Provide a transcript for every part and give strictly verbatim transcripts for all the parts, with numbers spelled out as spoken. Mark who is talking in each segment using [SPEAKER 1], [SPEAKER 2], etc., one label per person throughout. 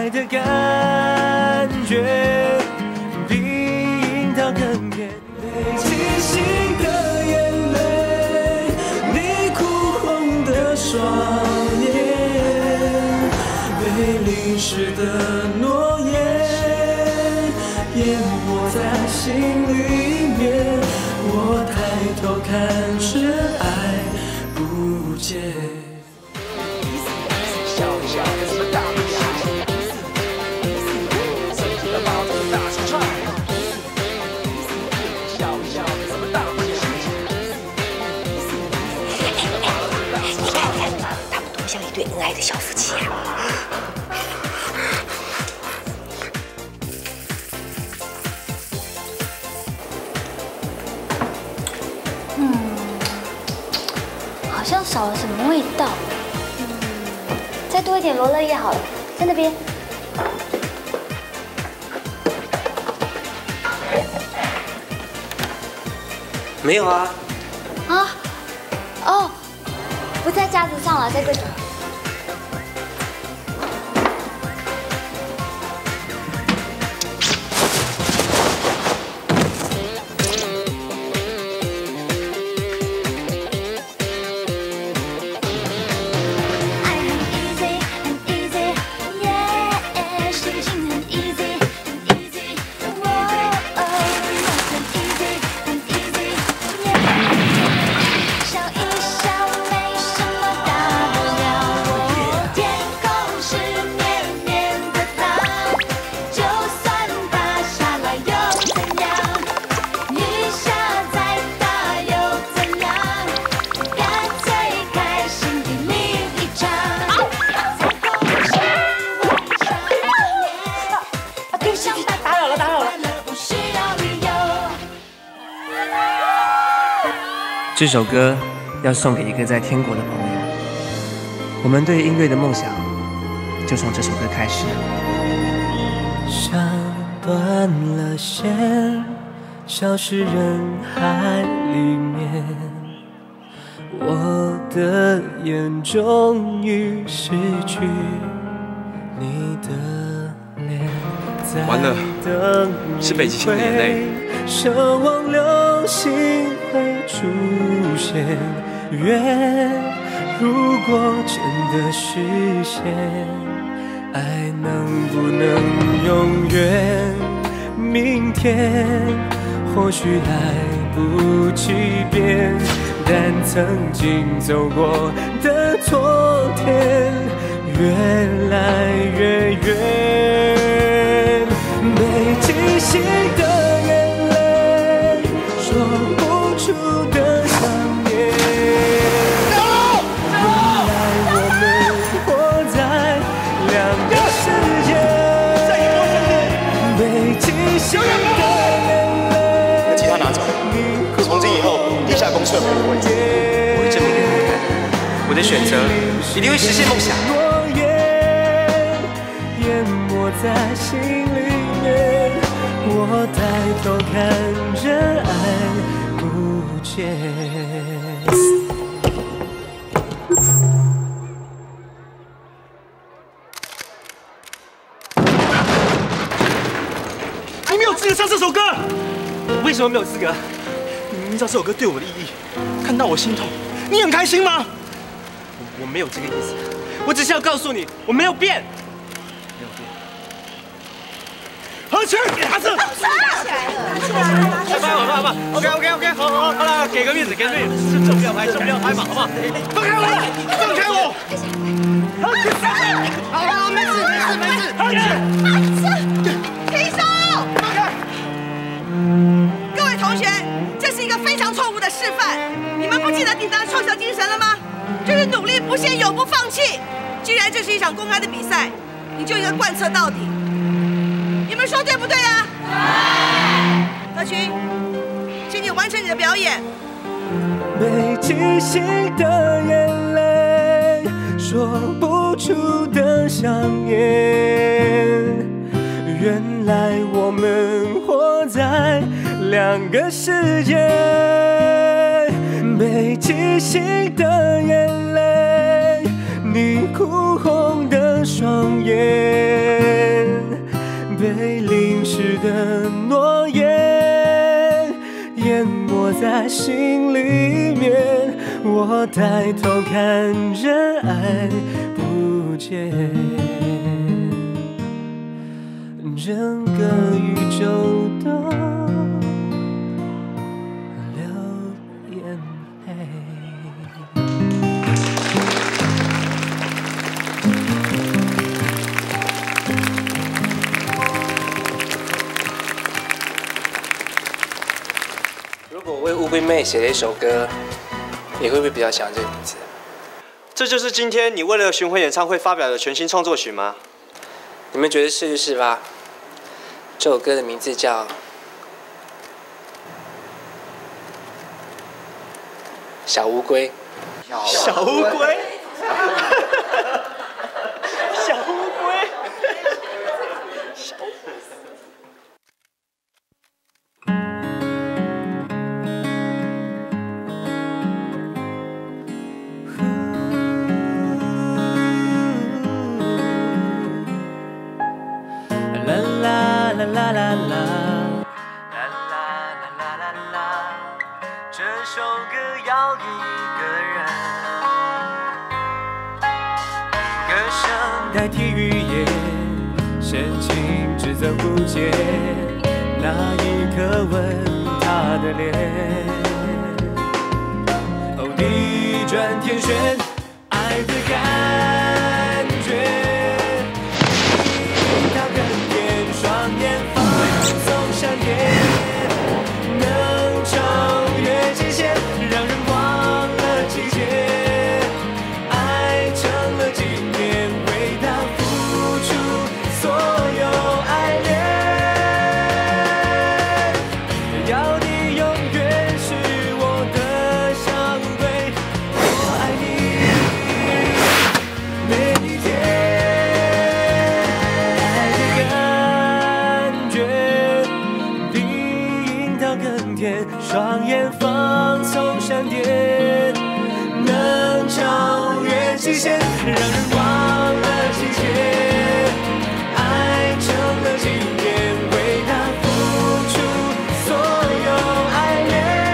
[SPEAKER 1] 爱的感觉比樱桃更甜。北极星的眼泪，你哭红的双眼，被淋湿的诺言淹没在心里面。我抬头看着爱不见。笑一笑，有什么大不了？自己的包子大声唱。笑一笑，有什么大不了？
[SPEAKER 2] 你看看，他们多像一对恩爱的小夫妻啊！
[SPEAKER 3] 嗯，好像少了什么味道。嗯，再多一点罗勒叶好了，在那边。
[SPEAKER 1] 没有啊。
[SPEAKER 3] 啊？哦，不在架子上了，在柜子。
[SPEAKER 1] 这首歌要送给一个在天国的朋友。我们对音乐的梦想，就从这首歌开始。像断了线，消失人海里面，我的眼终于失去你的脸。
[SPEAKER 4] 完了，是北极星的眼泪。
[SPEAKER 1] 奢望流星会出现，愿如果真的实现，爱能不能永远？明天或许来不及变，但曾经走过的昨天越来越远。北极星的眼泪，说不出的想念。原来我们活在两个世界。北极星的眼泪，
[SPEAKER 4] 把吉他拿走。从今以后，地下公社没有位置。我会证明给你们看，我的选择一定会实现梦想。
[SPEAKER 1] 淹没在心里面，我抬头看着爱不见。
[SPEAKER 4] 你没有资格唱这首歌。我为什么没有资格？你明明知道这首歌对我的意义，看到我心痛，你很开心吗？我我没有这个意思，我只是要告诉你，我没有变。何去？拿着！拿起来了，拿起来了，拿起来了！好吧，好吧 ，OK OK OK， 好好好了，给个面子，给个面子，是手不要拍，手不要拍嘛，好不好？放开我！放开我！何去？好了，没事没事没事。何去？
[SPEAKER 5] 停手！放开！各位同学，这是一个非常错误的示范。你们不记得顶当创校精神了吗？就是努力不懈，永不放弃。既然这是一场公开的比赛，你就应该贯彻到底。你们说对不对啊？对。何群，请你完成你的表演。
[SPEAKER 1] 北极星的眼泪，说不出的想念。原来我们活在两个世界。北极星的眼泪，你哭红的双眼。 的诺言，淹没在心里面。我抬头看人爱不见，整个宇宙都流眼泪。
[SPEAKER 6] 如果我为乌龟妹写了一首歌，你会不会比较喜欢这个名字？
[SPEAKER 4] 这就是今天你为了巡回演唱会发表的全新创作曲吗？
[SPEAKER 6] 你们觉得是就是吧？这首歌的名字叫《小乌龟》。
[SPEAKER 4] 小乌龟。小乌龟。
[SPEAKER 1] 啦啦啦啦啦啦啦啦啦啦啦，这首歌要给一个人，歌声代替语言，深情只增不减，那一刻吻他的脸，哦，逆转天旋，爱的感觉。闪电能超越极限，让人忘了季节，爱成了纪念，为他付出所有爱恋。要你永远是我的小乌龟，我爱你每一天。双眼放松闪电，能超越极限，让人忘了季节，爱成了纪念，为他付出所有爱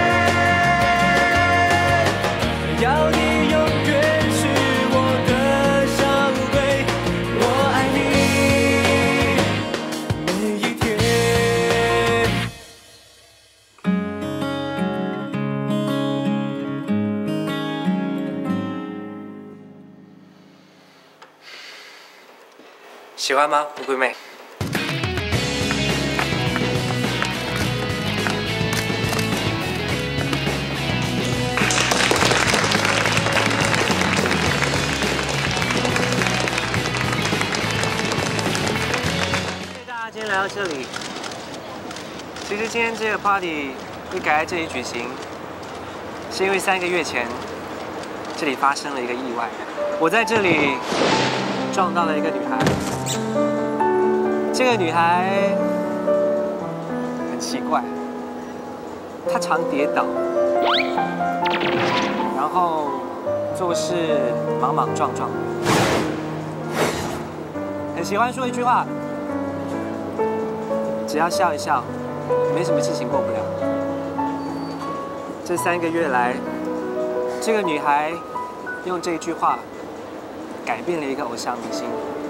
[SPEAKER 1] 恋。要你永远是我的小乌龟，我爱你每一天。
[SPEAKER 6] 喜欢吗，乌龟妹？谢谢大家今天来到这里。其实今天这个 party 会改在这里举行，是因为三个月前这里发生了一个意外，我在这里撞到了一个女孩。这个女孩很奇怪，她常跌倒，然后做事莽莽撞撞，很喜欢说一句话：只要笑一笑，没什么事情过不了。这三个月来，这个女孩用这句话改变了一个偶像明星。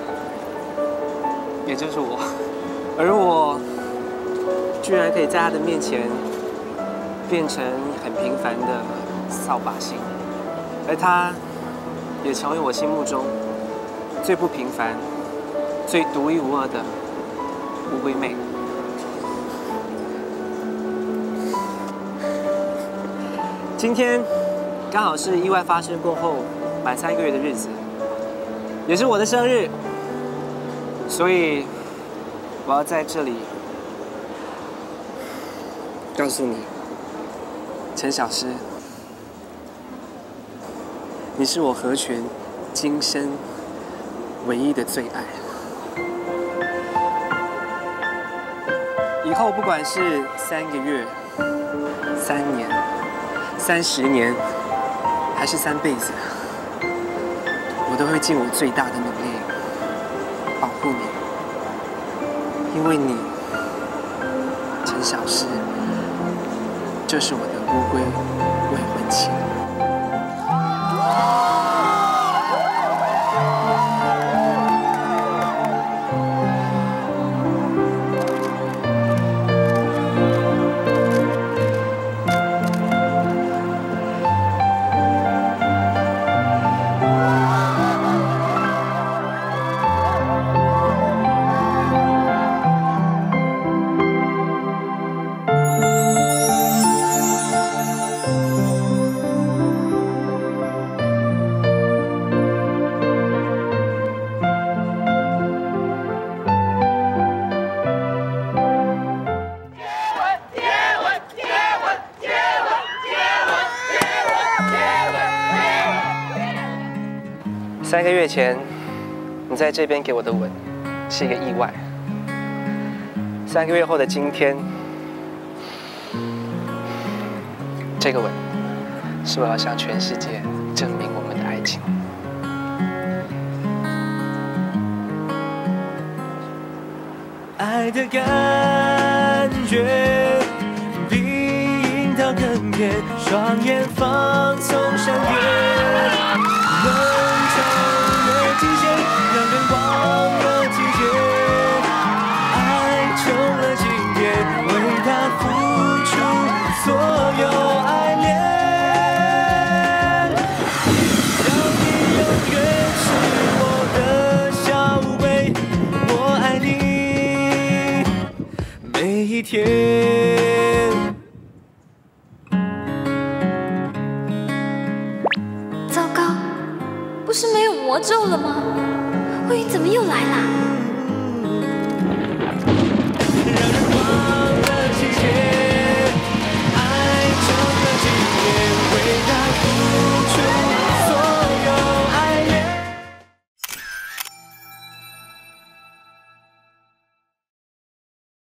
[SPEAKER 6] 也就是我，而我居然可以在他的面前变成很平凡的扫把星，而他也成为我心目中最不平凡、最独一无二的乌龟妹。今天刚好是意外发生过后满三个月的日子，也是我的生日。所以，我要在这里告诉你，陈小诗，你是我何泉今生唯一的最爱。以后不管是三个月、三年、三十年，还是三辈子，我都会尽我最大的努力保护你，因为你成小事，就是我的乌龟未婚妻。三个月前，你在这边给我的吻是一个意外。三个月后的今天，这个吻是我要向全世界证明我们的爱情。
[SPEAKER 1] 爱的感觉比樱桃更甜，双眼放松闪电。 能超越极限，让人忘了季节，爱成了经典，为他付出所有爱恋，让你永远是我的小贝，我爱你每一天。
[SPEAKER 3] 不是没有魔咒了吗？慧云怎么又来了？